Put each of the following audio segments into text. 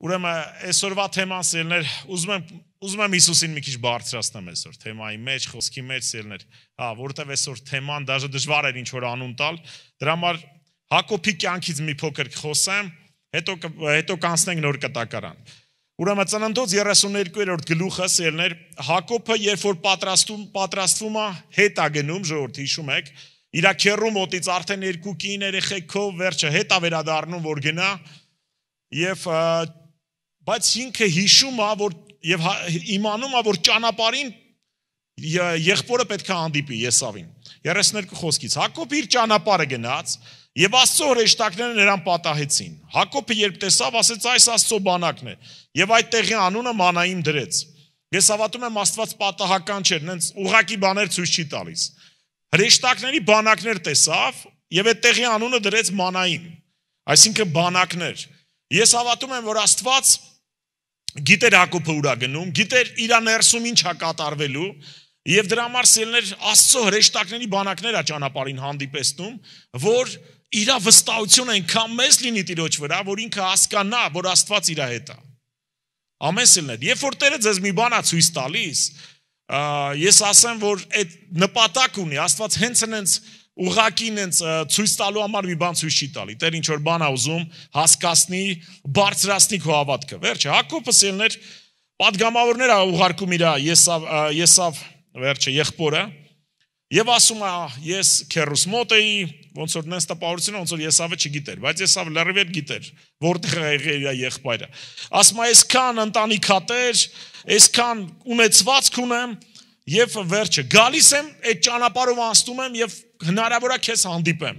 Ուրեմն այսօրվա թեման սիրելիներ, ուզում եմ Հիսուսին մի քիչ բարձրացնեմ այսօր թեմայի մեջ, խոսքի մեջ սիրելիներ, որովհետև այսօր թեման դաժե դժվար էր ինչ որ անուն տալ, դրա համար Հակոբի կյանքից մի փոքր կխոսեմ, հետո կանցնենք նոր կտակարան։ Ուրեմն Ծննդոց 32-րդ գլուխը սիրելիներ, Հակոբը երբ որ պատրաստվում է հետ է գնում, ժողովուրդ հիշում եք, իր քեռու մոտից արդեն 2 կին երեխեքով վերջը հետ է վերադառնում որ գնա եւ բայց ինքը հիշում է որ եւ իմանում է որ ճանապարհին եղբորը պետք է հանդիպի Եսավին 32 խոսքից Հակոբը իր ճանապարհը գնաց եւ Աստծո հրեշտակները նրան պատահեցին Հակոբը երբ տեսավ ասեց այս Աստծո բանակն է եւ այդ տեղի անունը Մանայիմ դրեց ես հավատում եմ Աստված պատահական չէր նենց ուղակի բաներ ցույց չի տալիս հրեշտակների բանակներ տեսավ եւ այդ տեղի անունը դրեց Մանայիմ այսինքն բանակներ ես հավատում եմ որ Աստված գիտեր Հակոբը ուրա գնում գիտեր իր ներսում ինչ է կատարվելու եւ դրա համար սելներ Աստծո հրեշտակների բանակներ է ճանապարհին հանդիպեցնում որ իր վստահությունը այնքան մեծ լինի Տիրոջ վրա որ ինքը հասկանա որ Աստված իր հետ է ամեն սելներ երբ որ Տերը ձեզ մի բան է ցույց տալիս ես ասեմ որ այդ նպատակ ունի Աստված հենց այնց ուղակին այնց ցույց տալու համար մի բան ցույց չի տալի Տեր ինչ որ բան է ուզում հասկացնի բարձրացնի քո հավատքը վերջը Հակոբը սելներ падգամավորներ է ուղարկում իր Եսավ վերջը եղբորը եւ ասում է ես քեռուս մոտ էի ոնց որ նենց տպավորությունը ոնց որ Եսավը չգիտեր բայց Եսավը լրիվ գիտեր որտեղ է եղել իր եղբայրը ասում է այսքան ընտանիք հատեր այսքան ունեցվածք ունեմ եւ վերջը գալիս եմ այդ ճանապարհով անցնում եմ եւ հնարավոր է քեզ հանդիպեմ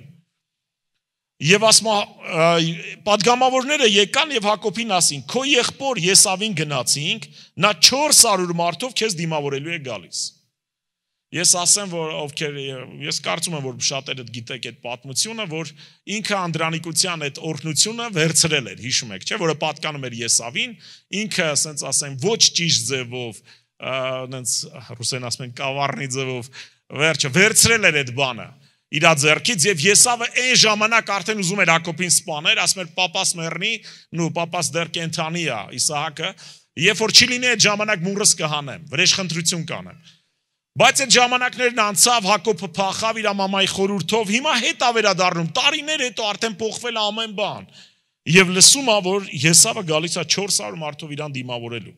եւ ասում падգամավորները եկան եւ Հակոբին ասին քո եղբոր Եսավին գնացինք նա 400 մարդով քեզ դիմավորելու է գալիս ես ասեմ որ ովքեր ես կարծում եմ որ շատերը գիտեք այդ պատմությունը որ ինքը անդրանիկության այդ օրհնությունը վերցրել էր հիշում եք չէ որը պատկանում էր Եսավին ինքը ասենց ասեմ ոչ ճիշտ ձևով այնց ռուսեն ասում են կավառնի ձևով վերջը վերցրել էր այդ բանը իր ձեռքից եւ Եսավը այն ժամանակ արդեն ուզում էր Հակոբին սպանել ասում էր պապաս մեռնի նու պապաս դեռ կենթանի է Իսահակը երբ որ չի լինի այդ ժամանակ մուրս կհանեմ վրեժխնդրություն կանեմ բայց այդ ժամանակներն անցավ Հակոբը փախավ իր մամայի խորհրդով հիմա հետ է վերադառնում տարիներ հետո արդեն փոխվել է ամեն բան եւ լսում է որ Եսավը գալիս է 400 մարդով իրան դիմավորելու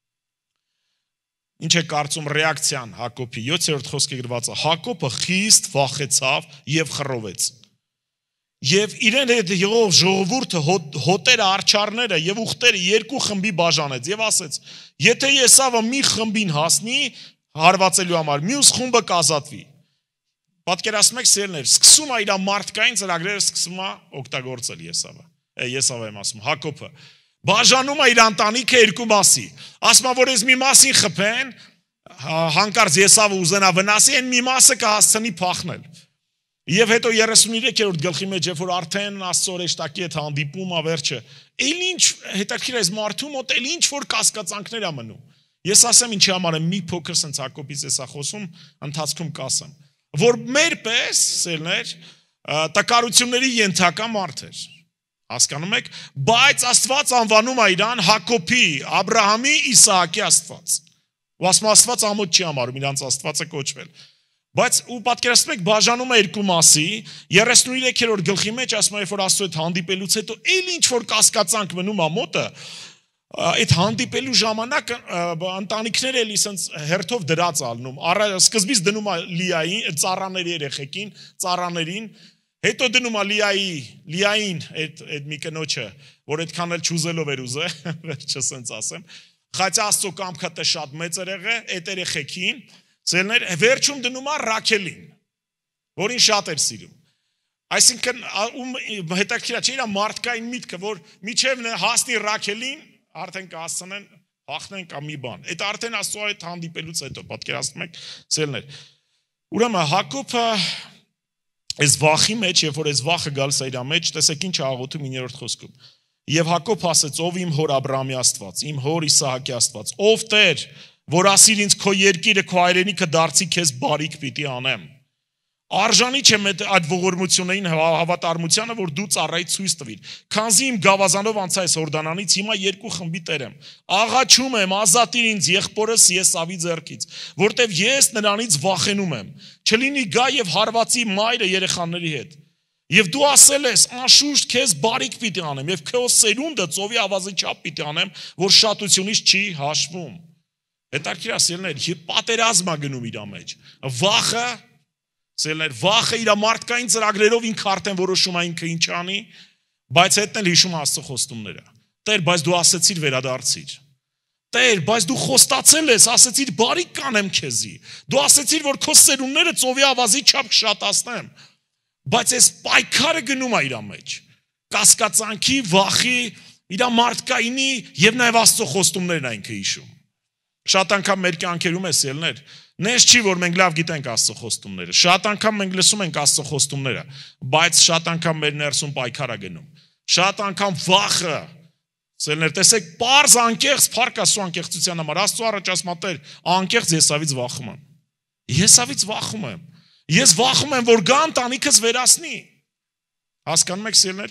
Ինչ է կարծում ռեակցիան Հակոբի 7-րդ խոսքը գրված է Հակոբը խիստ վախեցավ եւ խռովեց եւ իրեն հետ եղող ժողովուրդը հոտերը արչարները եւ ուխտերը երկու խմբի բաժանեց եւ ասեց եթե Եսավը մի խմբին հասնի հարվածելու համար մյուս խումբը կազատվի պատկերացնում եք սերներ սկսում է իր մարդկային ծրագրերը սկսում է օգտագործել Եսավը եմ ասում Հակոբը բաժանում է իր ընտանիքը երկու մասի ասում է որ ես մի մասին խփեն հանկարծ Եսավը ուզենա վնասի այն մի մասը կհասցնի փախնել եւ հետո 33-րդ գլխի մեջ երբ որ արդեն Աստծո հրեշտակի հետ հանդիպում է վերջը էլ ինչ հետաքրքիր է մարդու մոտ էլ ինչ որ կասկածանքներ է մնում ես ասեմ ինչի համար եմ մի փոքր sense Հակոբից էսա խոսում ընթացքում կասեմ որ մեր պես սերներ տկարությունների ենթակա մարդ էր հասկանում եք բայց Աստված անվանում է իրան Հակոբի Աբրահամի Իսահակի Աստված ու ասում Աստված ամոթ չի համարում իրանց Աստվածը կոչվել բայց ու պատկերացնում եք բաժանում է երկու մասի 33-րդ գլխի մեջ ասում է երբ որ Աստծո հետ հանդիպելուց հետո էլ ինչ որ կասկածանք մնում է մոտը այդ հանդիպելու ժամանակ ընտանիքները էլի sense հերթով դրած ալնում սկզբից դնում է Լիային ծառաների երեխեքին ծառաներին հետո դնում է Լիային այդ մի կնոջը որ այդքան էլ չուզելով էր ուզե վերջը sense ասեմ խաչա Աստծո կամքը տե շատ մեծ երեխե այդ երեխեքին ծերներ վերջում դնում է Ռաքելին որին շատ էր սիրում այսինքն հետաքրքիր է չէ իր մարդկային միտքը որ միջև հասնի Ռաքելին արդեն կհասցնեն հաղթեն կամ մի բան այդ արդեն Աստծո հետ հանդիպելուց հետո պատկերացնում եք ծերներ ուրեմն Հակոբը այս վախի մեջ երբ որ այս վախը գալիս է իր մեջ տեսեք ինչ աղոթում 9-րդ խոսքում եւ Հակոբ ասեց ով իմ հոր Աբրահամի Աստված իմ հոր Իսահակի Աստված ով Տեր որ ասիր ինձ քո երկիրը քո հայրենիքը դարձի քեզ բարիք պիտի անեմ Արժանի չեմ այդ ողորմություններին հավատարմությանը, որ դու ծառայի ցույց տվիր։ Քանզի իմ գավազանով անցա այս Հորդանանից, հիմա երկու խմբի տեր եմ։ Աղաչում եմ, ազատիր ինձ եղբորս Եսավի ձեռքից, որտեվ ես նրանից վախենում եմ։ Չլինի գա եւ հարվածի մայրը երեխաների հետ։ Եվ դու ասել ես, անշուշտ քեզ բարիք պիտի անեմ, եւ քո սերունդը ծովի ավազի չափ պիտի անեմ, որ շատությունից չի հաշվում։ Հետաքրքիր ասելներ, պատերազմ է գնում իր մեջ։ Վախը Սելներ, վախը իր մարդկային ծրագրերով ինքը արդեն որոշում է ինքը ինչ անի, բայց հետն էլ հիշում Աստծո խոստումները։ Տեր, բայց դու ասեցիր վերադարձիր։ Տեր, բայց դու խոստացել ես, ասեցիր բարիք կանեմ քեզի։ Դու ասեցիր, որ քո սերունդները ծովի ավազի չափ կշատացնեմ։ Բայց այս պայքարը գնում է իր մեջ։ Կասկածանքի, վախի, իր մարդկայինի եւ նաեւ Աստծո խոստումներն է ինքը հիշում։ Շատ անգամ մեր կյանքերում է սելներ, նես չի, որ մենք լավ գիտենք Աստծո խոստումները, շատ անգամ մենք լսում ենք Աստծո խոստումները, բայց շատ անգամ մեր ներսում պայքար է գնում, շատ անգամ վախը, սելներ, տեսեք, պարզ անկեղծ փառք Աստծո անկեղծության համար, Աստծո առաջ ասում Տեր, անկեղծ Եսավից վախում եմ, Եսավից վախում եմ, ես վախում եմ, որ գա ընտանիքս վերացնի, հասկանում եք սիրելիներ,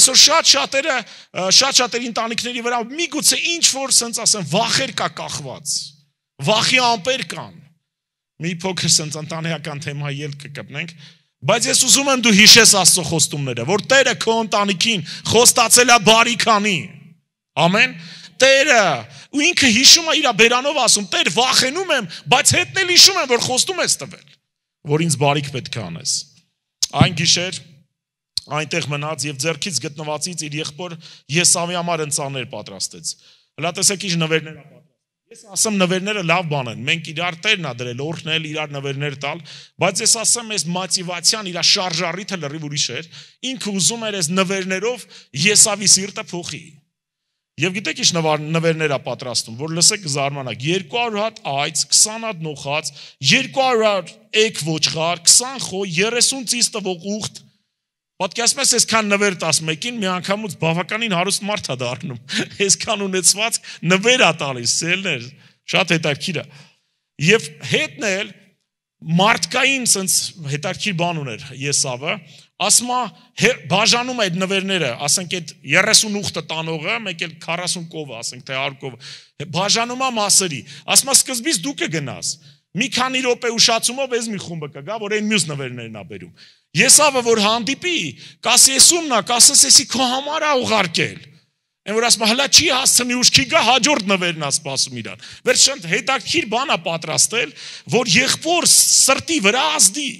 այսօր շատ-շատերի ընտանիքների վրա միգուցե ինչ որ սենց ասեմ վախեր կա կախված, վախի ամպեր կան, մի փոքր սենց ընտանեկան թեմա ելք կգտնենք, բայց ես ուզում եմ դու հիշես Աստծո խոստումները, որ Տերը քո ընտանիքին խոստացել է բարիք անի, ամեն, Տերը ու ինքը հիշում է իր բերանով ասում, Տեր վախենում եմ, բայց հետն էլ հիշում եմ, որ խոստում ես տվել, որ ինձ բարիք պետք է անես, այն գիշեր այնտեղ մնաց եւ ձեռքից գտնվածից իր եղբոր Եսավի համար ընծաներ պատրաստեց։ Հլա տեսեք ինչ նվերներ է պատրաստել։ Ես ասեմ նվերները լավ բան են։ Մենք իրար տերն ա դրել, օրհնել, իրար նվերներ տալ, բայց ես ասեմ այս մոտիվացիան իր շարժառիթը լրիվ ուրիշ էր։ Ինքը ուզում էր այս նվերներով Եսավի սիրտը փոխի։ Եվ գիտեք ինչ նվերներ է պատրաստում, որ լսեք զարմանաք, 200 հատ այծ, 20 հատ նոխած, 200 էգ ոչխար, 20 խո, 30 ծիս տվող ուղտ Պատկերացնում ես այսքան նվեր 11-ին մի անգամուց բավականին հարուստ մարդ է դառնում։ Այսքան ունեցված նվեր է տալիս, սելներ, շատ հետաքրքիր է։ Եվ հետն էլ մարդկային sense հետաքրքիր բան ուներ Եսավը, ասում է բաժանում այդ նվերները, ասենք այդ 30 ուխտը տանողը, մեկ էլ 40 կովը, ասենք թե 100 կովը, բաժանում է մասերի։ Ասում է սկզբից դու կգնաս։ Մի քանի րոպե ուշացումով ես մի խումբը կգա, որ այն մյուս նվերներն է բերում։ Եսավը որ հանդիպի, կասի եսումն է, կասես էսի քո համար է ուղարկել։ Այն որ ասում հլա չի հասցնի ուշքի գա հաջորդ նվերն է սպասում իրան։ Վերջն հետաքրքիր բան է պատրաստել, որ եղբոր սրտի վրա ազդի։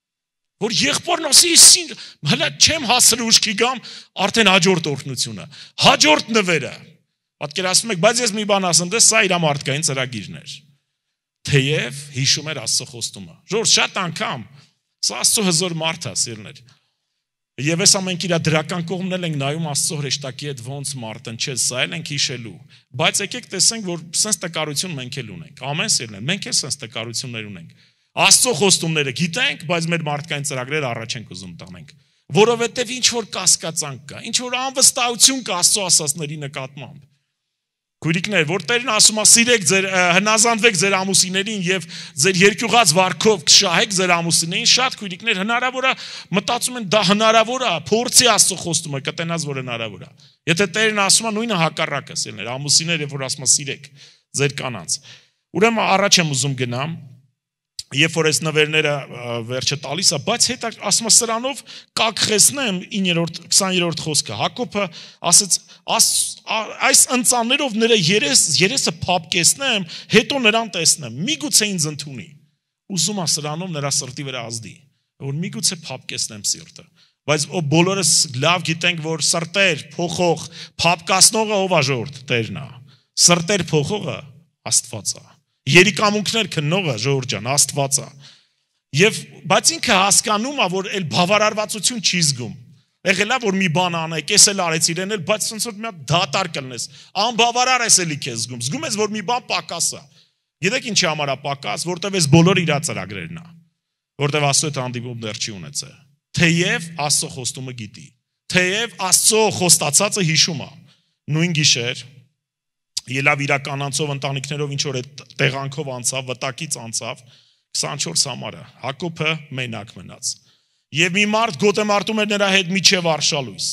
Որ եղբորն ասի հլա չեմ հասցնի ուշքի գամ, արդեն հաջորդ օրհնությունը, հաջորդ նվերը։ Պատկերացնում եք, բայց ես մի բան ասեմ, դե սա իր մարդկային ծրագիրն էր։ Թեև հիշում էր Աստծո խոստումը։ Ժորժ շատ անգամ սա Աստծո հզոր մարդ է, սիրներ։ Եվ այս ամենք իր դրական կողմն էլ ենք նայում Աստծո հրեշտակի հետ ոնց մարդ ընչել, սա էլ ենք հիշելու։ Բայց եկեք տեսենք, որ սենց տկարություն մենք էլ ունենք։ Ամեն սիրներ, մենք էլ սենց տկարություններ ունենք։ Աստծո խոստումները գիտենք, բայց մեր մարդկային ծրագրերը առաջ ենք ուզում տանենք։ Որովհետև ինչ որ կասկածանք կա, ինչ որ անվստահություն կա Աստծո ասածների նկատմամբ։ Քույրիկներ, որ Տերն ասում է սիրեք ձեր հնազանդվեք ձեր ամուսիններին եւ ձեր երկյուղած վարքով կշահեք ձեր ամուսիններին, շատ քույրիկներ հնարավոր է մտածում են դա հնարավոր է, փորձի Աստծո խոստումը կտենաս որ հնարավոր է։ Եթե Տերն ասում է նույնը հակառակը, սիրներ, ամուսինները որ ասում է սիրեք ձեր կանանց։ Ուրեմն առաջ եմ ուզում գնամ, երբ որ այս նվերները վերջը տալիս է, բայց հետո ասում է սրանով կակխեցնեմ 9-րդ 20-րդ խոսքը։ Հակոբը ասեց այս ընծաններով նրա երեսը փափկեցնեմ, հետո նրան տեսնեմ, միգուցե ինձ ընդունի։ Ուզում է սրանով նրա սրտի վրա ազդի, որ միգուցե փափկեցնեմ սիրտը։ Բայց բոլորս լավ գիտենք, որ սրտեր փոխող, փափկացնողը ով է ժողովուրդ, Տերն է։ Սրտեր փոխողը Աստված է։ Երիկամունքներ քննողը ժողովուրդ ջան, Աստված է։ Եվ բայց ինքը հասկանում է, որ այլ բավարարվածություն չի զգում։ Եղել է որ մի բան անեք, ես էլ արեցի իրեն էլ, բայց ոնց որ մի հատ դատար կլնես։ Անբավարար ես էլի քեզ զգում։ Զգում ես որ մի բան պակաս է։ Գիտեք ինչի համար է պակաս, որտեվ այս բոլոր իր ծրագրերն է։ Որտեվ Աստծո հետ հանդիպում դեռ չի ունեցել։ Թեև Աստծո խոստումը գիտի։ Թեև Աստծո խոստացածը հիշում է։ Նույն գիշեր ելավ իրականանցով ընտանիքներով ինչ որ այդ տեղանքով անցավ, վտակից անցավ 24 համարը Հակոբը մենակ մնաց։ Եվ մի մարդ գոտեմարտում էր նրա հետ միջև արշալույս։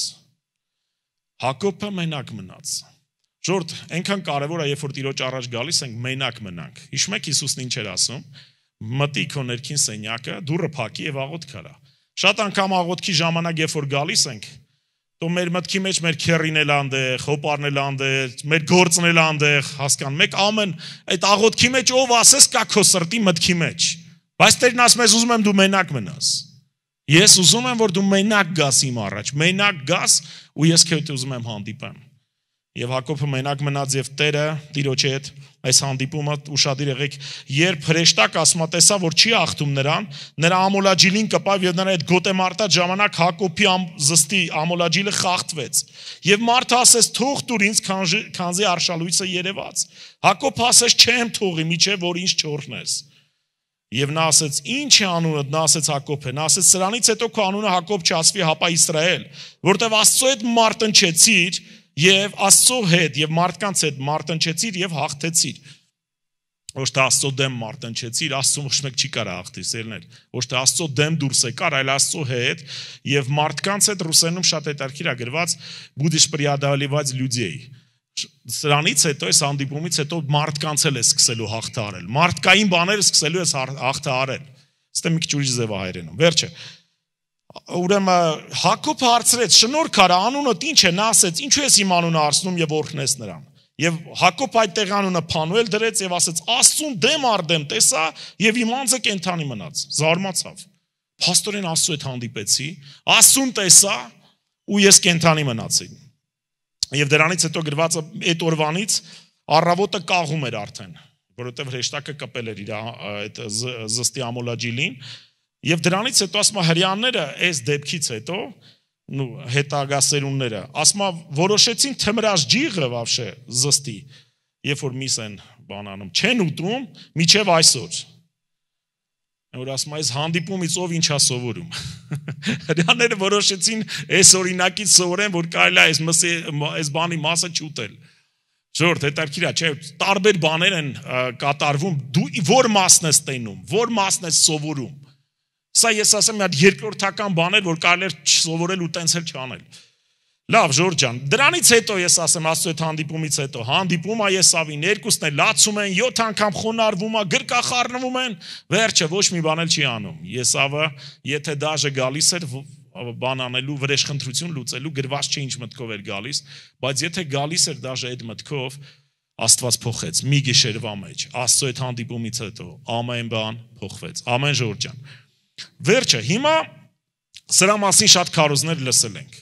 Հակոբը մենակ մնաց։ Ժորդ, այնքան կարևոր է, երբ որ Տիրոջ առաջ գալիս ենք, մենակ մնանք։ Հիշում եք Հիսուսն ինչ էր ասում։ Մտի քո ներքին սենյակը, դուռը փակի եւ աղոթք արա։ Շատ անգամ աղոթքի ժամանակ, երբ որ գալիս ենք, તો մեր մտքի մեջ մեր քերին էլ անդեղ, հոպարն էլ անդեղ, մեր գործն էլ անդեղ, հասկանում եք, ամեն այդ աղոթքի մեջ ով ասես կա քո սրտի մտքի մեջ։ Բայց Տերն ասում է, ուզում եմ դու մենակ մնաս։ Ես ուզում եմ, որ դու մենակ գաս իմ առաջ, մենակ գաս ու ես քեզ ուզում եմ հանդիպեմ։ Եվ Հակոբը մենակ մնաց եւ Տերը Տիրոջ հետ այս հանդիպումը ուշադիր եղեք, երբ հրեշտակ ասма տեսա, որ չի ախտում նրան, նրա ամոլաջիլին կպավ եւ նրա հետ գոտեմարտած ժամանակ Հակոբի զստի ամոլաջիլը խախտվեց։ Եւ մարդը ասեց. «Թող տուր ինձ, քանզի արշալույսը երևաց»։ Հակոբը ասեց. «Չեմ թողի, միջև որ ինձ չօրհնես»։ Եվ նա ասեց. «Ինչ է անունդ»։ Նա ասեց Հակոբ է։ Նա ասեց. «Սրանից հետո քո անունը Հակոբ չասվի, հապա Իսրայել, որտեվ Աստծո հետ մարտնչեցիր եւ Աստծո հետ եւ մարդկանց հետ մարտնչեցիր եւ հաղթեցիր»։ Ոչ թե Աստծո դեմ մարտնչեցիր, Աստծո ոչ մեկ չի կարա հաղթի, սերներ։ Ոչ թե Աստծո դեմ դուրս եկար, այլ Աստծո հետ եւ մարդկանց հետ ռուսերենում շատ հետաքրքիր է գրված «Будешь преодолевать людей»։ Սրանից հետո այս հանդիպումից հետո մարդկանց էլ է սկսելու հաղթարել։ Մարդկային բաները սկսելու է հաղթարել։ Ստե մի քիչ ուրիշ ձև է հայերենում։ Վերջը Ուրեմն Հակոբը հարցրեց. «Շնորհք արա, անունդ ինչ է»։ Նա ասեց. «Ինչու ես իմ անունը արցնում եւ օրհնես նրան»։ Եվ Հակոբը այդտեղ անունը Փանուել դրեց եւ ասեց. «Աստծուն դեմ արդեմ տեսա եւ իմ անձը կենթանի մնաց»։ Զարմացավ։ Փաստորեն Աստծո հետ հանդիպեցի, Աստծուն տեսա ու ես կենթանի մնացի։ Եվ դրանից հետո գրվածը այդ օրվանից առավոտը կաղում էր արդեն, որովհետեւ հրեշտակը կպել էր իր այդ զստի ամոլաջիլին։ Եվ դրանից հետո ասма հрьяաները այս դեպքից հետո հետագա սերունդները ասма որոշեցին թմրած ջիղը вообще զստի, երբ որ միս են բանանում, չեն ուտում միջև այսօր։ Որ ասма այս հանդիպումից ով ինչա սովորում։ Հрьяաները որոշեցին այս օրինակից սովորեն, որ կարելի է այս բանի մասը չուտել։ Ժորդ, հետաքրքիր է, չէ, տարբեր բաներ են կատարվում, դու որ մասն ես տենում, որ մասն ես սովորում։ Սա ես ասեմ, մի հատ երկրորդական բան էր, որ կարելի էր սովորել ու տենց էլ չանել։ Լավ, Ժորժ ջան, դրանից հետո ես ասեմ, Աստծո հետ հանդիպումից հետո, հանդիպումը Եսավին, երկուսն էլ լացում են, 7 անգամ խոնարհվում են, գրկախառնվում են, վերջը ոչ մի բան էլ չի անում։ Եսավը, եթե դաժե գալիս էր բան անելու, վրեժխնդրություն լուծելու, գրված չէ ինչ մտքով էր գալիս, բայց եթե գալիս էր դաժե այդ մտքով, Աստված փոխեց մի գիշերվա մեջ, Աստծո հետ հանդիպումից հետո ամեն բան փոխվեց։ Ամեն Ժորժ ջան։ Վերջը, հիմա սրա մասին շատ քարոզներ լսել ենք։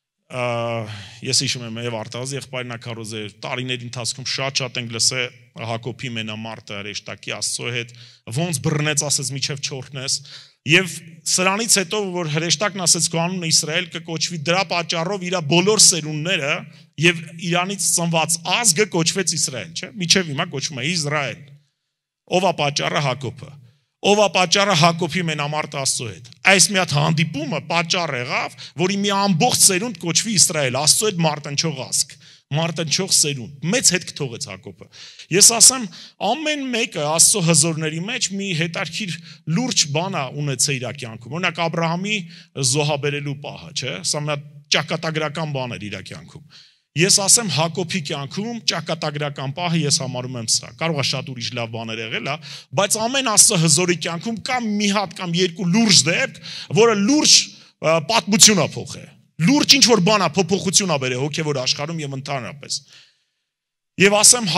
Ես հիշում եմ եւ Արտազի եղբայրն քարոզը տարիների ընթացքում շատ ենք լսել Հակոբի մենամարտը հրեշտակի Աստծո հետ, ոնց բռնեց ասես միջև չօրհնես, եւ սրանից հետո որ հրեշտակն ասեց քո անունը Իսրայել կկոչվի, դրա պատճառով իր բոլոր սերունդները եւ իրանից ծնված ազգը կոչվեց Իսրայել, չէ՞։ Միջև հիմա կոչվում է Իսրայել։ Ով է պատճառը Հակոբը։ Ով է պատճառը Հակոբի մենամարտը Աստծո հետ։ Այս մի հատ հանդիպումը պատճառ եղավ, որի մի ամբողջ սերունդ կոչվի Իսրայել, Աստծո հետ մարտնչող ազգ, մարտնչող սերունդ։ Մեծ հետք թողեց Հակոբը։ Ես ասեմ, ամեն մեկը Աստծո հզորների մեջ մի հետարքիր լուրջ բան է ունեցել իր կյանքում։ Օրինակ Աբրահամի զոհաբերելու պահը, չէ՞։ Սա մի հատ ճակատագրական բան էր իր կյանքում։ Ես ասեմ Հակոբի կյանքում ճակատագրական պահը ես համարում եմ սա։ Կարող է շատ ուրիշ լավ բաներ եղել, բայց ամեն Աստծո հզորի կյանքում կա մի հատ կամ երկու լուրջ դեպք, որը լուրջ պատմություն է փոխել։ Լուրջ ինչ որ բան է փոփոխություն է բերել հոգևոր աշխարհում եւ ընդհանրապես։ Եվ ասեմ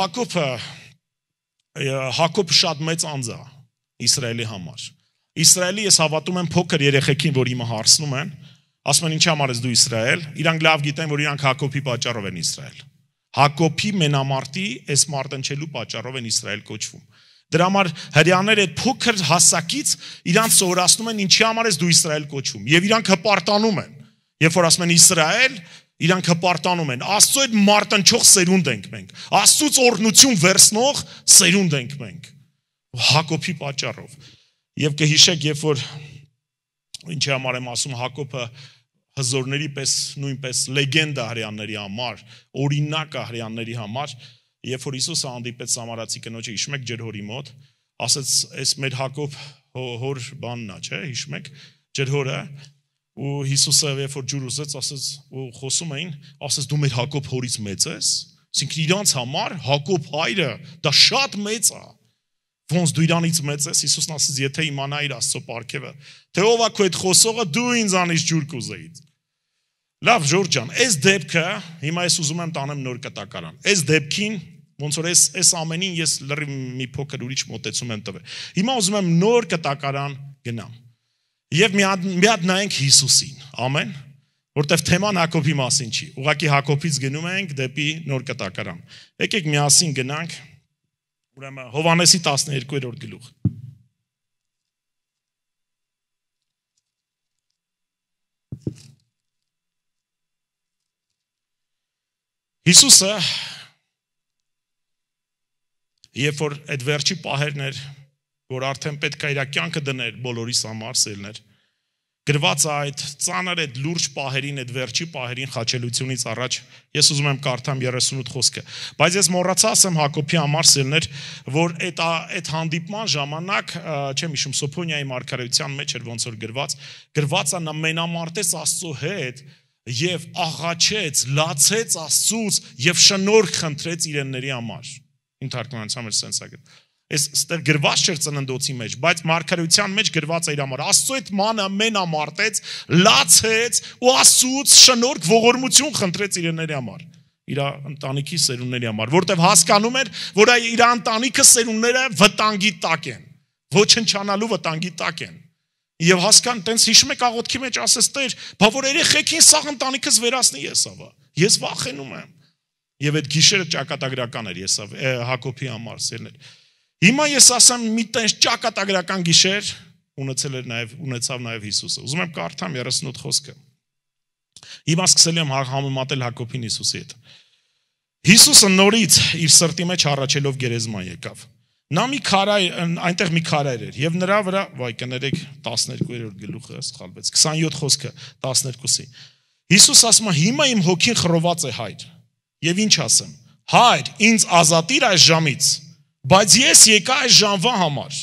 Հակոբը շատ մեծ անձ է Իսրայելի համար։ Իսրայելի ես հավատում եմ փոքր երեխեքին, որ իմը հարցնում են, ասում են ինչի համար ես դու Իսրայել, իրանք լավ գիտեն, որ իրանք Հակոբի պատճառով են Իսրայել։ Հակոբի մենամարտի այս մարտնչելու պատճառով են Իսրայել կոչվում։ Դրա համար հрьяաները այդ փոքր հասակից իրանք սովորացնում են ինչի համար ես դու Իսրայել կոչվում, եւ իրանք հպարտանում են։ Երբ որ ասում են Իսրայել, իրանք հպարտանում են։ Աստծո այդ մարտնչող սերունդ ենք մենք։ Աստծուց օրհնություն վերցնող սերունդ ենք մենք։ Հակոբի պատճառով։ Եվ կհիշեք, երբ որ ինչի համար եմ ասում Հակոբը հզորների պես նույնպես լեգենդա հрьяաների համար, օրինակ հрьяաների համար, երբ որ Հիսուսը հանդիպեց Սամարացի կնոջը, հիշում եք ջրհորի մոտ, ասաց այս մեր Հակոբ հոր բանն է, չէ՞, հիշում եք, ջր հորը ու Հիսուսը երբ որ ջուր ուզեց, ասաց ու խոսում էին, ասաց դու մեր Հակոբ հորից մեծ ես, այսինքն իրանց համար Հակոբ հայրը դա շատ մեծ է։ Ոնց դու իրանից մեծ ես, Հիսուսն ասաց, եթե իմանայիր Աստծո պարգևը, թե ով է քո այդ խոսողը, դու ինձանից ջուր կուզեիր։ Լավ, Ժորժ ջան, այս դեպքը, հիմա ես ուզում եմ տանեմ նոր կտակարան։ Այս դեպքին, ոնց որ այս ամենին ես լրիվ մի փոքր ուրիշ մոտեցում եմ տվել։ Հիմա ուզում եմ նոր կտակարան գնամ։ Եվ մի հատ նայենք Հիսուսին։ Ամեն։ Որտեվ թեման Հակոբի մասին չի։ Ուղղակի Հակոբից գնում ենք դեպի նոր կտակարան։ Եկեք միասին գնանք ուրեմն Հովհաննեսի 12-րդ գլուխ։ Հիսուսը երբ որ այդ վերջի պահերն էր, որ արդեն պետք է իր կյանքը դներ բոլորիս համար, սերներ, գրված է այդ ծանր այդ լուրջ պահերին, այդ վերջի պահերին խաչելությունից առաջ, ես ուզում եմ կարդամ 38 խոսքը, բայց ես մոռացա ասեմ Հակոբի համար, սերներ, որ այդ հանդիպման ժամանակ, չեմ հիշում, Սոփոնիայի մարգարեության մեջ էր ոնց որ գրված է նա մենամարտեց Աստծո հետ եւ աղաչեց, լացեց Աստծուց եւ շնորհք խնդրեց իրենների համար։ Ինթարգմանության մեջ sense է գտ։ Այստեղ գրված չէր ծննդոցի մեջ, բայց մարգարեության մեջ գրված է իր համար։ Աստծո այդ մանը մենամարտեց, լացեց ու Աստծուց շնորհք ողորմություն խնդրեց իրենների համար, իր ընտանիքի սերունդների համար, որտեղ հասկանում էր, որ իր ընտանիքը սերունդները վտանգի տակ են, ոչնչանալու վտանգի տակ են։ Եվ հասկան, տենց հիշում եք աղոթքի մեջ ասես Տեր, բա որ երեխեքին սաղ ընտանիքս վերացնի եսավա։ Ես վախենում եմ։ Եւ այդ գիշերը ճակատագրական էր եսավ Հակոբի համար, սերներ։ Հիմա ես ասեմ մի տենց ճակատագրական գիշեր ունեցավ նաև Հիսուսը։ Ուզում եմ կարդամ 38 խոսքը։ Հիմա սկսել եմ համեմատել Հակոբին Հիսուսի հետ։ Հիսուսը նորից իր սրտի մեջ հառաչելով գերեզման եկավ։ Նա այնտեղ մի քարայր էր եւ նրա վրա, վայ կներեք 12-րդ գլուխը սխալվեց, 27 խոսքը 12-ի։ Հիսուս ասում է հիմա իմ հոգին խռոված է Հայր։ Եվ ինչ ասեմ։ Հայր, ինձ ազատիր այս ժամից, բայց ես եկա այս ժամվա համար։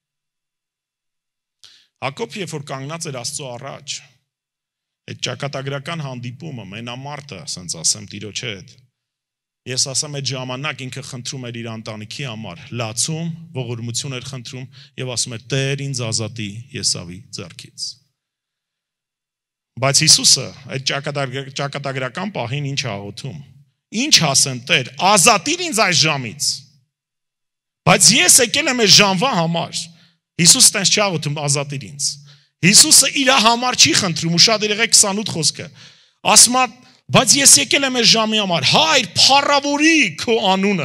Հակոբ երբ որ կանգնած էր Աստծո առաջ, այդ ճակատագրական հանդիպումը, մենամարտը, ասենց ասեմ Տիրոջ հետ, ես ասեմ այդ ժամանակ ինքը խնդրում էր իր ընտանիքի համար, լացում, ողորմություն էր խնդրում եւ ասում էր Տեր ինձ ազատի Եսավի ձեռքից։ Բայց Հիսուսը այդ ճակատագրական պահին ինչ աղոթում։ Ինչ ասեմ Տեր, ազատիր ինձ այս ժամից։ Բայց ես եկել եմ այս ժամվա համար։ Հիսուսը տենց չի աղոթում ազատիր ինձ։ Հիսուսը իր համար չի խնդրում, ու շատ եղեք 28 խոսքը։ Ասում է, բայց ես եկել եմ այս ժամի համար, Հայր, փառավորի քո անունը։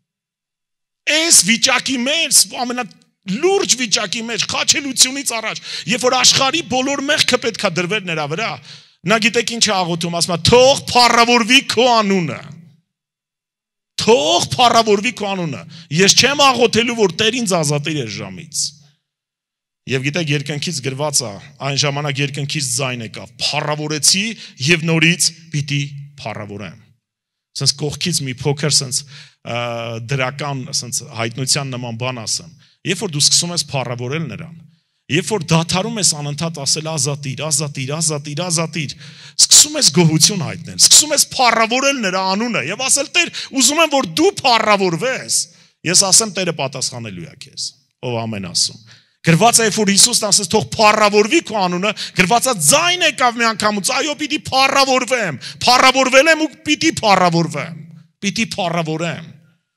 Այս վիճակի մեջ, ամենալուրջ վիճակի մեջ, խաչելությունից առաջ, երբ որ աշխարհի բոլոր մեղքը պետքա դրվեր նրա վրա, նա գիտեք ինչ է աղոթում, ասում է, թող փառավորվի քո անունը։ Թող փառավորվի քո անունը։ Ես չեմ աղոթելու, որ Տեր ինձ ազատիր այս ժամից։ Եվ գիտեք երկնքից գրված է, այն ժամանակ երկնքից ձայն եկավ, փառավորեցի եւ նորից պիտի փառավորեմ։ Սենց կողքից մի փոքր սենց դրական սենց հայտնության նման բան ասեմ։ Երբ որ դու սկսում ես փառավորել նրան, երբ որ դադարում ես անընդհատ ասել ազատիր, ազատիր, ազատիր, ազատիր, սկսում ես գոհություն հայտնել, սկսում ես փառավորել նրա անունը եւ ասել Տեր, ուզում եմ որ դու փառավորվես։ Ես ասեմ Տերը պատասխանելու է քեզ, ով ամեն ասում։ Գրված է, որ Հիսուսն ասեց, թող փառավորվի քո անունը, գրված է ձայն եկավ մի անգամուց, այո, պիտի փառավորվեմ, փառավորվել եմ ու պիտի փառավորվեմ, պիտի փառավորեմ։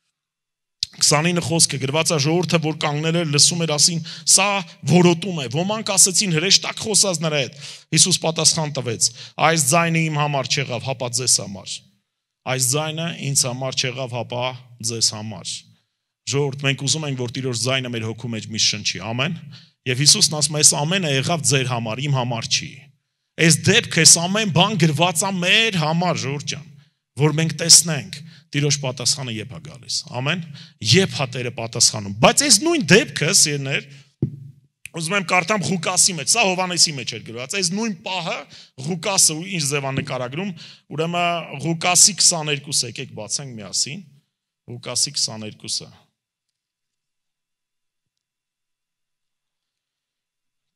29 խոսքը գրված է ժողովուրդը, որ կանգնել էր, լսում էր, ասին, սա որոտում է, ոմանք ասեցին հրեշտակ խոսած նրա հետ։ Հիսուս պատասխան տվեց, այս ձայնը իմ համար չեղավ, հապա ձեզ համար։ Այս ձայնը ինձ համար չեղավ, հապա ձեզ համար։ Ժողովուրդ, մենք ուզում ենք, որ Տիրոջ ձայնը մեր հոգու մեջ միշտ շնչի, ամեն։ Եվ Հիսուսն ասում է, այս ամենը եղավ ձեր համար, իմ համար չի։ Այս դեպքը, այս ամեն բան գրված է մեր համար, ժողովուրդ ջան, որ մենք տեսնենք Տիրոջ պատասխանը երբ է գալիս, ամեն, երբ է Տերը պատասխանում։ Բայց այս նույն դեպքը, սիրներ, ուզում եմ կարդամ Ղուկասի մեջ, սա Հովհաննեսի մեջ էր գրված, այս նույն պահը Ղուկասը ինչ ձև է նկարագրում, ուրեմն Ղուկասի 22-ը, եկեք բացենք միասին, Ղուկասի 22-ը։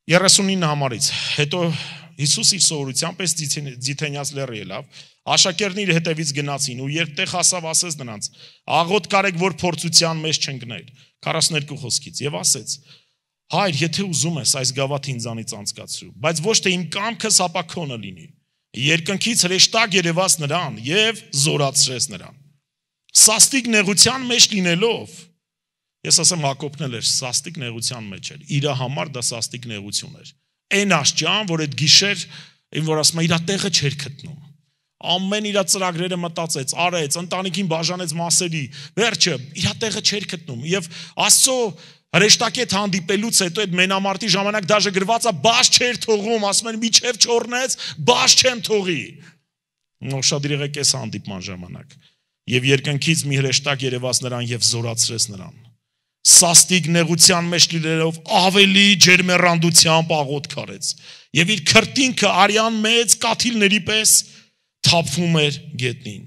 39 համարից, հետո Հիսուս իր սովորությամբ պես Ձիթենյաց լեռը ելավ, աշակերտն իր հետևից գնացին ու երբ տեղ հասավ ասեց նրանց. աղոտ կարեք որ փորձության մեջ չընկներ 42 խոսքից եւ ասեց. հայր, եթե ուզում ես այս գավաթը ինձանից անցկացրու, բայց ոչ թե իմ կամքս ապա քոնը լինի։ Երկնքից հրեշտակ երևաց նրան եւ զորացրեց նրան։ Սաստիկ նեղության մեջ լինելով, ես ասեմ Հակոբն էլ էր սաստիկ նեղության մեջ էր, իր համար դա սաստիկ նեղություն էր։ Այն աշճան, որ այդ գիշեր, որ ասում է իր տեղը չէր գտնում։ Ամեն իր ծրագրերը մտածեց, արեց, ընտանիքին բաժանեց մասերի, վերջը իր տեղը չէր գտնում։ Եվ Աստծո հրեշտակի հետ հանդիպելուց հետո այդ մենամարտի ժամանակ դաժե գրված է բաց չէր թողում, ասում են միջև չորնեց, բաց չեմ թողի։ Շատ եղեք այս հանդիպման ժամանակ։ Եվ երկնքից մի հրեշտակ երևաց նրան եւ զորացրեց նրան։ Սաստիկ նեղության մեջ լինելով ավելի ջերմեռանդությամբ աղոտ քարեց եւ իր քրտինքը արյան մեծ կաթիլների պես թափվում էր գետնին։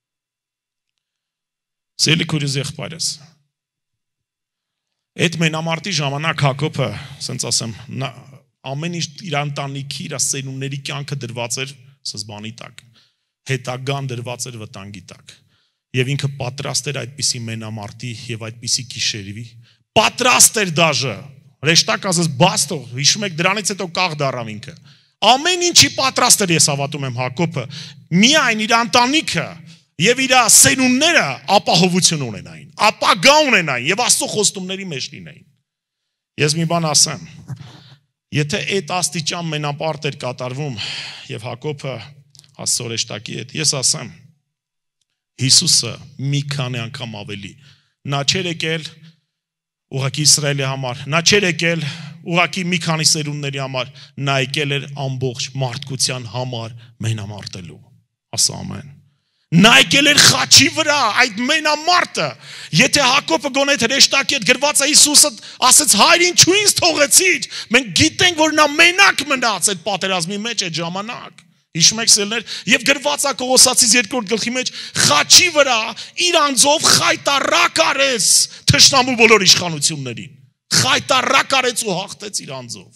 Սիրելի քույրս եղբայրս, այդ մենամարտի ժամանակ Հակոբը, ասենց ասեմ, ամեն ինչ իր ընտանիքի, իր սերունդների կյանքը դրված էր սկզբանի տակ, հետագան դրված էր վտանգի տակ։ Եվ ինքը պատրաստ էր այդպիսի մենամարտի եւ այդպիսի գիշերվի, պատրաստ էր դաժե, հրեշտակ ասես բաց թող, հիշում եք դրանից հետո կաղ դառավ ինքը։ Ամեն ինչի պատրաստ էր, ես հավատում եմ Հակոբը, միայն իր ընտանիքը եւ իր սերունդները ապահովություն ունենային, ապագա ունենային եւ Աստծո խոստումների մեջ լինեին։ Ես մի բան ասեմ, եթե այդ աստիճան մենապարտ էր կատարվում եւ Հակոբը Աստծո հրեշտակի հետ, ես ասեմ Հիսուսը մի քանի անգամ ավելի նա չէր եկել ուղղակի Իսրայելի համար, նա չէր եկել ուղղակի մի քանի սերունդների համար, նա եկել էր ամբողջ մարդկության համար մենամարտելու։ Ասա ամեն։ Նա եկել էր խաչի վրա այդ մենամարտը։ Եթե Հակոբը գոնե հրեշտակի հետ գրված է Հիսուսը ասեց հայր ինչու ինձ թողեցիր։ Մենք գիտենք որ նա մենակ մնաց այդ պատերազմի մեջ այդ ժամանակ։ Հիշում եք սերներ, եւ գրված է Կողոսացիս 2-րդ գլխի մեջ խաչի վրա իր անձով խայտարակ արեց թշնամու բոլոր իշխանություններին։ Խայտարակ արեց ու հաղթեց իր անձով։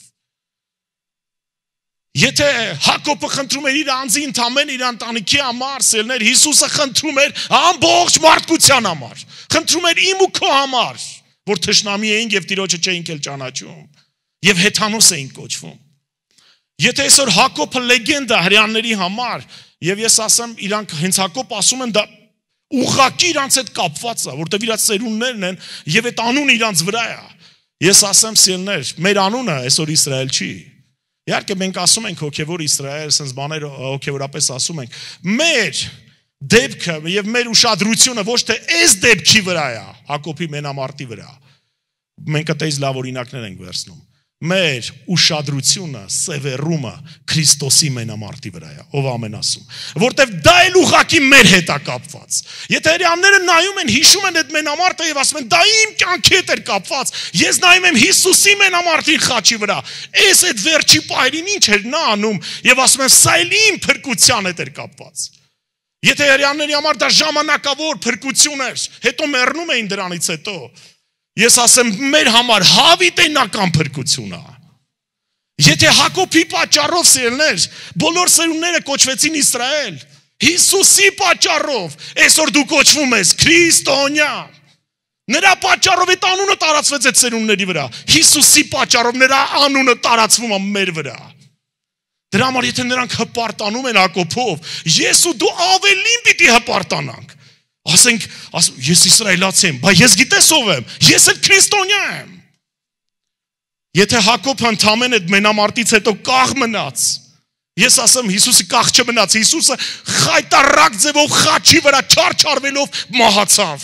Եթե Հակոբը խնդրում էր իր անձի ընդամեն իր ընտանիքի համար, սերներ, Հիսուսը խնդրում էր ամբողջ մարդկության համար։ Խնդրում էր իմ ու քո համար, որ թշնամի էինք եւ Տիրոջը չէինք էլ ճանաչում եւ հեթանոս էինք կոչվում։ Եթե այսօր Հակոբը լեգենդա հрьяաների համար, եւ ես ասեմ, իրանք հենց Հակոբ ասում են դա ուղղակի իրանց հետ կապված է, որտեւ իրանց սերունդներն են եւ այդ անունը իրանց վրա է։ Ես ասեմ, սիրելիներ, մեր անունը այսօր Իսրայել չի։ Իհարկե մենք ասում ենք հոգեվոր Իսրայել, sense բաներ հոգեվորապես ասում ենք։ Մեր դեպքը եւ մեր ուշադրությունը ոչ թե այս դեպքի վրա է, Հակոբի մենամարտի վրա։ Մենք այդպես լավ օրինակներ ենք վերցնում։ Մեր ուշադրությունը, սևեռումը Քրիստոսի մենամարտի վրա է, ով ամեն ասում։ Որտեվ դա էլ ուղղակի մեր հետ է կապված։ Եթե հрьяաները նայում են, հիշում են այդ մենամարտը եւ ասում են, դա իմ կյանքի հետ էր կապված։ Ես նայում եմ Հիսուսի մենամարտի խաչի վրա։ Այս այդ վերջի պահերին ինչ էր նա անում եւ ասում են, սա էլ իմ փրկության հետ էր կապված։ Եթե հрьяաների համար դա ժամանակավոր փրկություն էր, հետո մեռնում էին դրանից հետո։ Ես ասեմ, մեր համար հավիտենական փրկություն է։ Եթե Հակոբի պատճառով սիրելներ, բոլոր սերունդները կոչվեցին Իսրայել, Հիսուսի պատճառով, այսօր դու կոչվում ես քրիստոնյա։ Նրա պատճառով այդ անունը տարածվեց այդ սերունդների վրա։ Հիսուսի պատճառով նրա անունը տարածվում է մեր վրա։ Դրա համար եթե նրանք հպարտանում են Հակոբով, ես ու դու ավելին պիտի հպարտանանք։ Ասենք, ես իսրայելացի եմ, բայց ես գիտես ով եմ, ես էլ քրիստոնյա եմ։ Եթե Հակոբը ընդամենը այդ մենամարտից հետո կաղ մնաց, ես ասեմ Հիսուսի կաղ չմնաց, Հիսուսը խայտարակ ձևով խաչի վրա չարչարվելով մահացավ։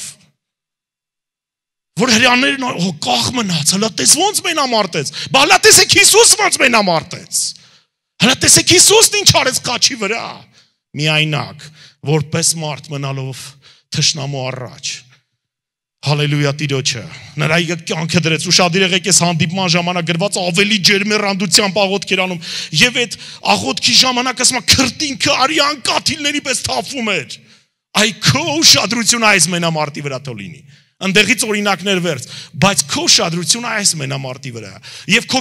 Որ հрьяաներն կաղ մնաց, հլա տես ոնց մենամարտեց, բա հլա տեսեք Հիսուս ոնց մենամարտեց։ Հլա տեսեք Հիսուսն ինչ արեց խաչի վրա։ Միայնակ, որպես մարդ մնալով թշնամու առաջ։ Հալելույա Տիրոջը։ Նրա կյանքը դրեց ու շատ եղեք այս հանդիպման ժամանակ գրված ավելի ջերմեռանդությամբ աղոթքեր անում եւ այդ աղոթքի ժամանակ ասում քրտինքը արյան կաթիլների պես թափվում էր։ Այ քո ուշադրությունը այս մենամարտի վրա թող լինի։ Ընդեղից օրինակներ վերց, բայց քո շադրությունը այս մենամարտի վրա է։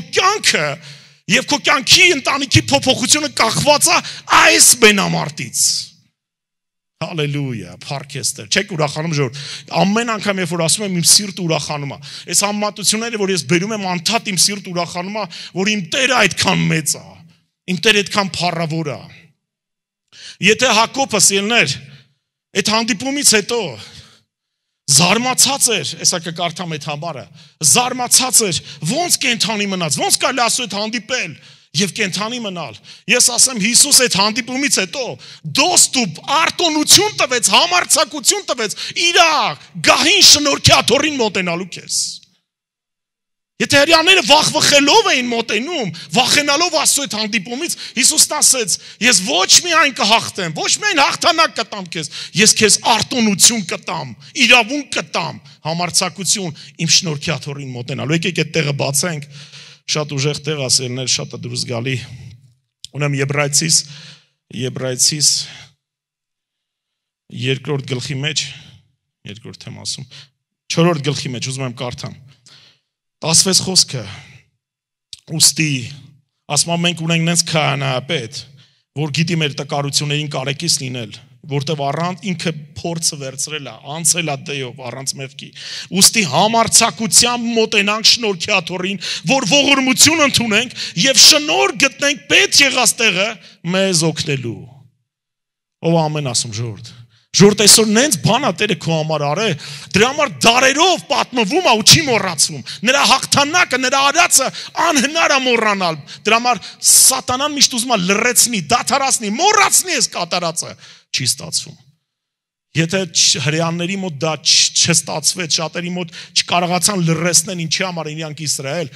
Եվ քո կյանքի ընտանիքի փոփոխությունը կախված է այս մենամարտից։ Հալելույա, փառքեստեր։ Չեք ուրախանում ժողովուրդ։ Ամեն անգամ երբ որ ասում եմ իմ սիրտը ուրախանում է, այս համեմատությունները, որ ես բերում եմ անդադ իմ սիրտը ուրախանում է, որ իմ Տերը այդքան մեծ է, իմ Տերը այդքան փառավոր է։ Եթե Հակոբը սիրելներ, այդ հանդիպումից հետո զարմացած էր, հեսա կկարդամ այդ համարը, զարմացած էր, ոնց կենթանի մնաց, ոնց կարելի ասու այդ հանդիպել եւ կենթանի մնալ։ Ես ասեմ Հիսուս այդ հանդիպումից հետո դոստու արտոնություն տվեց, համարձակություն տվեց իր գահին շնորհքի աթոռին մոտենալու քեզ։ Եթե հрьяաները վախվխելով էին մոտենում, վախենալով Աստծո այդ հանդիպումից, Հիսուսն ասեց. ես ոչ միայն կհաղթեմ, ոչ միայն հաղթանակ կտամ քեզ, ես քեզ արտոնություն կտամ, իրավունք կտամ, համարձակություն իմ շնորհքի աթոռին մոտենալու։ Եկեք այդ տեղը բացենք, շատ ուժեղ տեղ ասելներ, շատ է դուրս գալի։ Ունեմ Եբրայեցիս 2-րդ գլխի մեջ, 2-րդ եմ ասում, 4-րդ գլխի մեջ ուզում եմ կարդամ։ 16 խոսքը, ուստի, ասում մենք ունենք նենց քահանայապետ, որ գիտի մեր տկարություններին կարեկից լինել, որտև առանց ինքը փորձը վերցրել է, անցել է դեյով առանց մեղքի։ Ուստի համարձակությամբ մոտենանք շնորհքի աթոռին, որ ողորմություն ընդունենք եւ շնորհ գտնենք պետք եղած տեղը մեզ օգնելու։ Ով ամեն ասում ժողովուրդ։ Ժողովուրդ այսօր նենց բանա Տերը քո համար արե, դրա համար դարերով պատմվում է ու չի մոռացվում։ Նրա հաղթանակը, նրա արածը անհնար է մոռանալ։ Դրա համար սատանան միշտ ուզում է լռեցնի, դադարացնի, մոռացնի այս կատարածը, չի ստացվում։ Եթե հրեաների մոտ դա չստացվեց, շատերի մոտ չկարողացան լռեցնել, ինչի համար իրանք Իսրայել։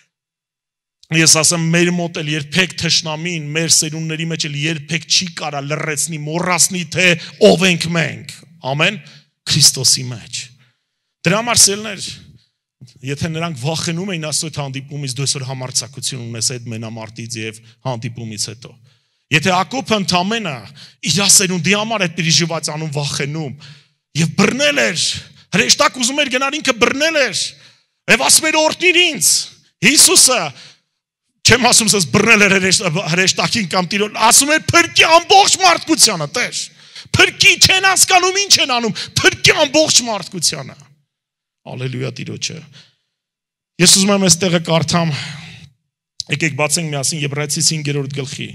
Ես ասեմ մեր մոտ էլ երբեք թշնամին, մեր սերունդների մեջ էլ երբեք չի կարա լռեցնի, մոռացնի, թե ով ենք մենք։ Ամեն Քրիստոսի մեջ։ Դրա համար սիրելիներ, եթե նրանք վախենում էին Աստծո հանդիպումից, դու այսօր համարձակություն ունես այդ մենամարտից եւ հանդիպումից հետո։ Եթե Հակոբը ընդամենը իր սերունդի համար այդ պրիժիվացանում վախենում եւ բռնել էր, հրեշտակ ուզում էր գնալ ինքը բռնել էր, եւ ասում էր օրհնիր ինձ։ Հիսուսը չեմ ասում սես բռնել էր հրեշտակին կամ տիրոն, ասում էր փրկի ամբողջ մարդկությանը, տեր։ Փրկի չեն հասկանում ինչ են անում, փրկի ամբողջ մարդկությանը։ Հալելույա Տիրոջը։ Ես ուզում եմ այս տեղը կարդամ, եկեք բացենք միասին Եբրայեցիս 5-րդ գլխի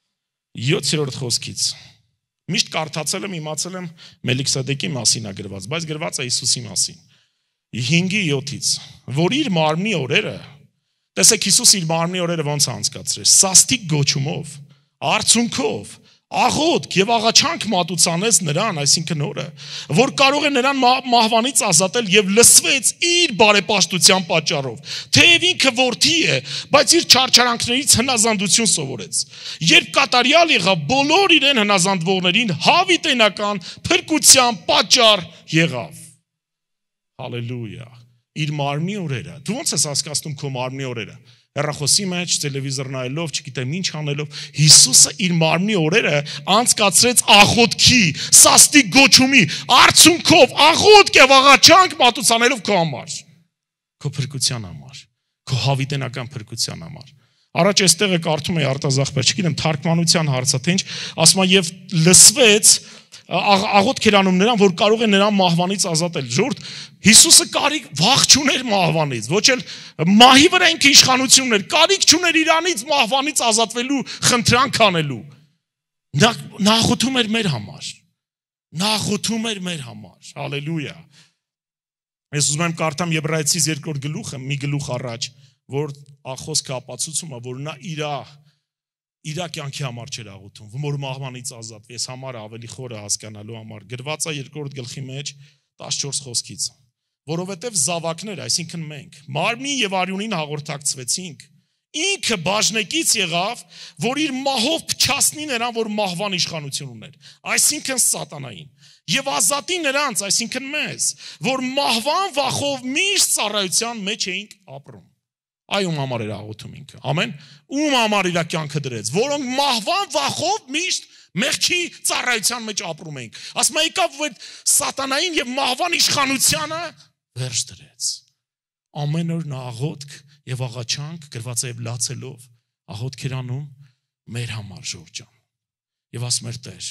7-րդ խոսքից։ Միշտ կարդացել եմ, իմացել եմ Մելքիսեդեկի մասին է գրված, բայց գրված է Հիսուսի մասին։ 5-7-ից, որ իր մարմնի օրերը տեսեք Հիսուս իր մարմնի օրերը ոնց անցկացրեց, սաստիկ գոչումով, արցունքով, աղոթք եւ աղաչանք մատուցանեց նրան, այսինքն օրը, որ կարող է նրան մահվանից ազատել եւ լսվեց իր բարեպաշտության պատճառով, թեև ինքը որդի է, բայց իր չարչարանքներից հնազանդություն սովորեց։ Երբ կատարյալ եղավ, բոլոր իրեն հնազանդվողներին հավիտենական փրկության պատճառ եղավ։ Հալելույա։ Իր մարմնի օրերը։ Դու ոնց ես հասկացնում քո մարմնի օրերը։ Հեռախոսի մեջ, տելևիզոր նայելով, չգիտեմ ինչ անելով, Հիսուսը իր մարմնի օրերը անցկացրեց աղոթքի, սաստիկ գոչումի, արցունքով, աղոթք եւ աղաչանք մատուցանելով քո համար, քո փրկության համար, քո հավիտենական փրկության համար։ Առաջ այստեղը կարդում էի արտազախ, չգիտեմ թարգմանության հարցը թե ինչ, ասում է եւ լսվեց աղոթք էր անում նրան, որ կարող է նրան մահվանից ազատել։ Ժողովուրդ, Հիսուսը կարիք վախ չուներ մահվանից, ոչ էլ մահի վրա ինքը իշխանություն ուներ, կարիք չուներ իրանից մահվանից ազատվելու խնդրանք անելու։ Նա աղոթում էր մեր համար։ Նա աղոթում էր մեր համար։ Հալելույա։ Ես ուզում եմ կարդամ Եբրայեցիս 2-րդ գլուխը, մի գլուխ առաջ, որ խոսքը ապացուցում է, որ նա իր կյանքի համար չէր աղոթում, որ մահվանից ազատվի, ես համար ավելի խորը հասկանալու համար։ Գրված է 2-րդ գլխի մեջ 14 խոսքից, որովհետև զավակներ, այսինքն մենք, մարմնին եւ արյունին հաղորդակցվեցինք, ինքը բաժնեկից եղավ, որ իր մահով փչացնի նրան, որ մահվան իշխանություն ուներ, այսինքն սատանային, եւ ազատի նրանց, այսինքն մեզ, որ մահվան վախով միշտ ծառայության մեջ էինք ապրում։ Այ ում համար էր աղոթում ինքը, ամեն, ում համար իր կյանքը դրեց, որոնք մահվան վախով միշտ մեղքի ծառայության մեջ ապրում ենք։ Ասում եկավ որ սատանային եւ մահվան իշխանությանը վերջ դրեց։ Ամեն օր նա աղոթք եւ աղաչանք գրված է եւ լացելով աղոթքեր անում մեր համար Ժորժան։ Եվ ասում էր Տեր,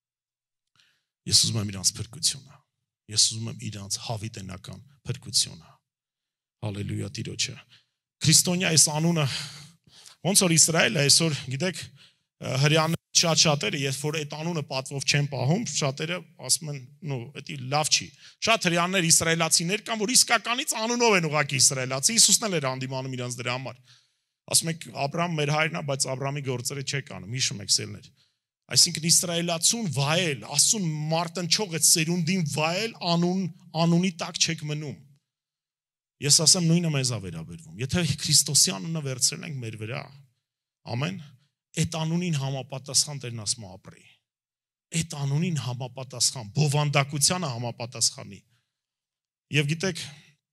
ես ուզում եմ իրանց փրկությունը, ես ուզում եմ իրանց հավիտենական փրկությունը։ Հալելույա Տիրոջը։ Քրիստոնյա այս անունը ոնց որ Իսրայելը այսօր, գիտեք, հрьяաները շատ-շատերը, երբ որ այդ անունը պատվով չեն պահում, շատերը ասում են, նո, դա լավ չի։ Շատ հрьяաներ իսրայելացիներ կան, որ իսկականից անունով են ուղղակի իսրայելացի, Հիսուսն էլ էր հանդիմանում իրանց դրա համար։ Ասում եք Աբրահամ մեր հայրն է, բայց Աբրահամի գործերը չեք անում, հիշում եք սերներ։ Այսինքն իսրայելացուն վայել, Աստծուն մարտնչող այդ սերունդին վայել անունի տակ չեք մնում։ Ես ասեմ նույնը մեզ է վերաբերվում։ Եթե Քրիստոսի անունը վերցրել ենք մեր վրա, ամեն, այդ անունին համապատասխան Տերն ասում ապրի։ Այդ անունին համապատասխան, բովանդակությանը համապատասխանի։ Եվ գիտեք,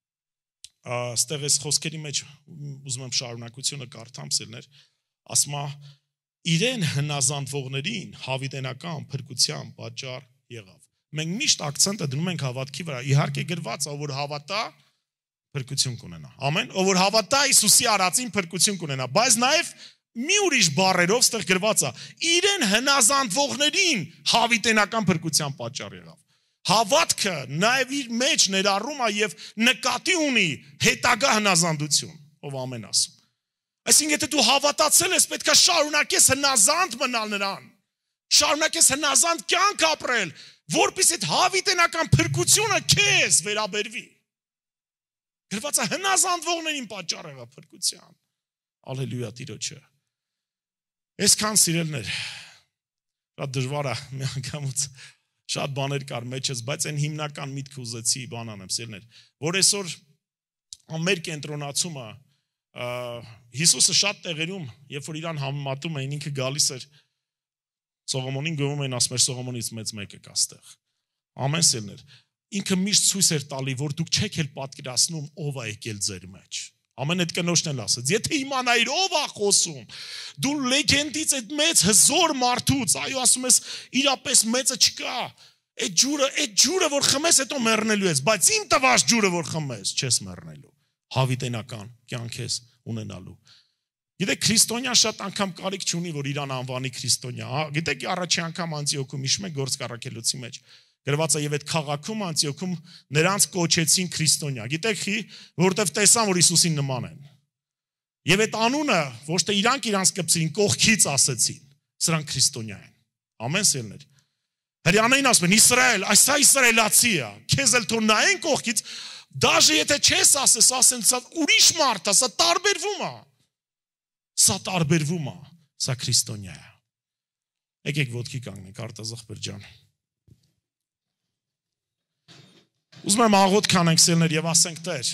այստեղ այս խոսքերի մեջ ուզում եմ շարունակությունը կարդամ սերներ, ասում է իրեն հնազանդվողներին հավիտենական փրկության պատճառ եղավ։ Մենք միշտ ակցենտը դնում ենք հավատքի վրա։ Իհարկե գրված է, որ հավատա փրկություն կունենա։ Ամեն, ով որ հավատա Հիսուսի արածին փրկություն կունենա, բայց նաև մի ուրիշ բառերով ստեղ գրված է, իրեն հնազանդվողներին հավիտենական փրկության պատճառ եղավ։ Հավատքը նաև իր մեջ ներառում է եւ նկատի ունի հետագա հնազանդություն, ով ամեն ասում։ Այսինքն եթե դու հավատացել ես, պետք է շարունակես հնազանդ մնալ նրան։ Շարունակես հնազանդ կյանք ապրել, որպեսզի այդ հավիտենական փրկությունը քեզ վերաբերվի։ Գրված է հնազանդվողներին պատճառ եղավ փրկության։ Ալելույա Տիրոջը։ Այսքան սիրելներ, շատ դժվար է մի անգամից շատ բաներ կար մեջս, բայց այն հիմնական միտքը ուզեցի բան անեմ, սիրելներ, որ այսօր մեր կենտրոնացումը Հիսուսը շատ տեղերում, երբ որ իրան համեմատում էին, ինքը գալիս էր Սողոմոնին գովում էին, ասում էր Սողոմոնից մեծ մեկը կա ստեղ։ Ամեն սիրելներ, ինքը միշտ ցույց էր տալի, որ դուք չեք էլ պատկերացնում ով է եկել ձեր մեջ։ Ամեն այդ կնոջն էլ ասեց, եթե իմանայիր ով է խոսում, դու լեգենդից այդ մեծ հզոր մարդուց, այո ասում ես, իրապես մեծը չկա, այդ ջուրը որ խմես, հետո մեռնելու ես, բայց իմ տված ջուրը որ խմես, չես մեռնելու, հավիտենական կյանք ես ունենալու։ Գիտեք, քրիստոնյան շատ անգամ կարիք չունի, որ իրան անվանի քրիստոնյա, գիտեք, առաջի անգամ Անտիոքում, հիշում եք գործք առաքելոցի մեջ, գրված է եւ այդ քաղաքում Անտիոքում նրանց կոչեցին քրիստոնյա։ Գիտեք, որովհետեւ տեսան, որ Հիսուսին նման են։ Եվ այդ անունը ոչ թե իրանք կպցրին, կողքից ասեցին, սրանք քրիստոնյա են։ Ամեն սիրելներ։ Հрьяաներին ասում են Իսրայել, այսա իսրայելացի է, քեզ էլ թող նայեն կողքից, դաժե եթե չես ասես, ասեն սա ուրիշ մարդ է, սա տարբերվում է։ Սա տարբերվում է, սա քրիստոնյա է։ Եկեք ոտքի կանգնենք, արտազղբեր ջան։ Ուզում եմ աղոթք անենք սիրելներ եւ ասենք Տեր։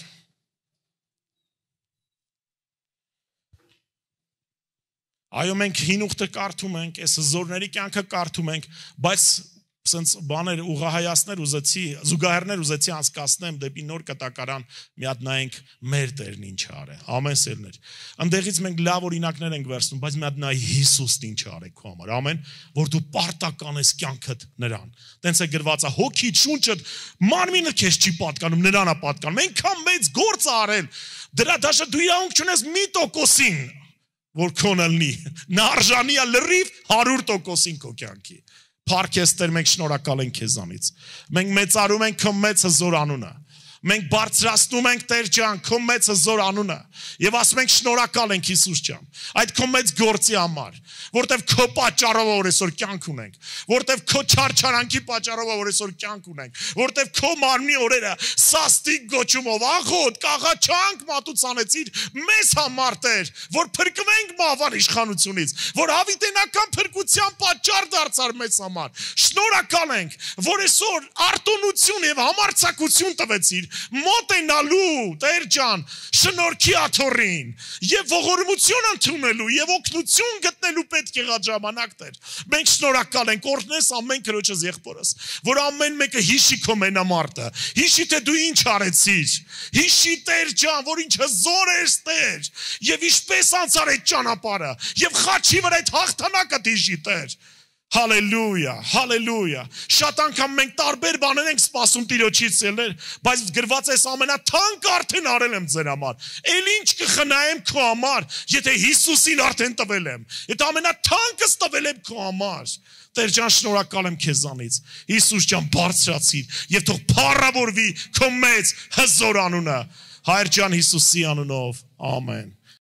Այո, մենք հին ուխտը կարդում ենք, այս հզորների կյանքը կարդում ենք, բայց սենց բաներ ուղղահայացներ ուզեցի, զուգահեռներ ուզեցի անցկացնեմ դեպի նոր կտակարան, մի հատ նայենք մեր Տերն ինչ արէ։ Ամեն սիրելներ։ Այնտեղից մենք լավ օրինակներ ենք վերցնում, բայց մի հատ նայ Հիսուսն ինչ արե քո համար։ Ամեն, որ դու պարտական ես կյանքդ նրան։ Տենց է գրված է, հոգիդ, շունչդ, մարմինը քեզ չի պատկանում, նրան է պատկանում։ Այնքան մեծ գործ արել։ Դրա դաշը դու իրավունք չունես 1%-ին, որ քոնը լինի։ Նա արժանի է լրիվ 100%-ին քո կյանքի։ Փառքեստեր մենք շնորհակալ ենք քեզանից։ Մենք մեծարում ենք քո մեծ հզոր անունը։ Մենք բարձրացնում ենք Տեր ջան քո մեծ հզոր անունը եւ ասում ենք շնորհակալ ենք Հիսուս ջան այդ քո մեծ գործի համար, որտեվ քո պատճառով որ այսօր կյանք ունենք, որտեվ քո չարչարանքի պատճառով որ այսօր կյանք ունենք, որտեվ քո մարմնի օրերը սաստիկ գոչումով աղոտ, կաղաչանք մատուցանեցիր մեզ համար Տեր, որ փրկվենք մահվան իշխանությունից, որ հավիտենական փրկության պատճառ դարձար մեզ համար։ Շնորհակալ ենք, որ այսօր արտոնություն եւ համարձակություն տվեցիր մոտենալու Տեր ջան շնորհքի աթոռին եւ ողորմություն ընդունելու եւ օգնություն գտնելու պետք եղած ժամանակ Տեր մենք շնորհակալ ենք օրհնես ամեն քրոջս եղբորս որ ամեն մեկը հիշի քո մենամարտը հիշի թե դու ինչ արեցիր հիշի Տեր ջան որ ինչ հզոր ես Տեր եւ ինչպես անցար այդ ճանապարհը եւ խաչի վրա այդ հաղթանակը դիժի Տեր Հալելույա, հալելույա։ Շատ անգամ մենք տարբեր բաներ ենք սպասում Տիրոջից ելներ, բայց գրված է ամենաթանկ արդեն արել եմ ձեր համար։ Էլ ինչ կխնայեմ քո համար, եթե Հիսուսին արդեն տվել եմ։ Եթե ամենաթանկս տվել եմ քո համար։ Տեր ջան, շնորհակալ եմ քեզանից։ Հիսուս ջան, բարձրացիր եւ թող փառավորվի քո մեծ հզոր անունը։ Հայր ջան Հիսուսի անունով։ Ամեն։